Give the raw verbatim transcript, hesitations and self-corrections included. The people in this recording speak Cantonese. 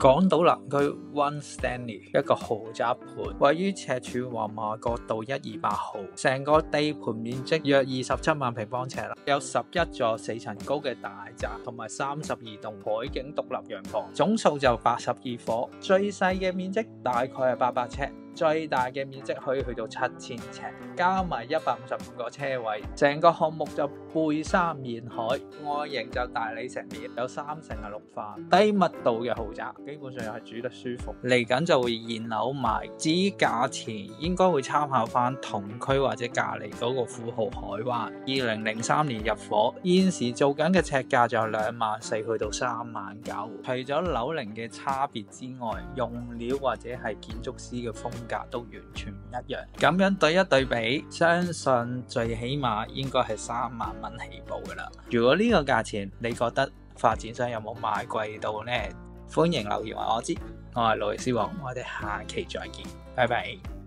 港島南區 One Stanley 一個豪宅盤，位於赤柱黃麻角道一二八號，成個地盤面積約二十七萬平方尺啦，有十一座四層高嘅大宅，同埋三十二棟海景獨立洋房，總數就八十二伙，最細嘅面積大概係八百尺。最大嘅面積可以去到七千尺，加埋一百五十五個車位，成個項目就背山面海，外形就大理石面，有三成係綠化，低密度嘅豪宅，基本上又係住得舒服。嚟緊就會現樓賣，至於價錢應該會參考翻同區或者隔離嗰個富豪海灣，二零零三年入伙，現時做緊嘅尺價就兩萬四去到三萬九。除咗樓齡嘅差別之外，用料或者係建築師嘅風格都完全唔一樣，咁樣對一對比，相信最起碼應該係三萬蚊起步噶啦。如果呢個價錢你覺得發展商有冇賣貴到呢？歡迎留言話我知。我係路易斯王，我哋下期再見，拜拜。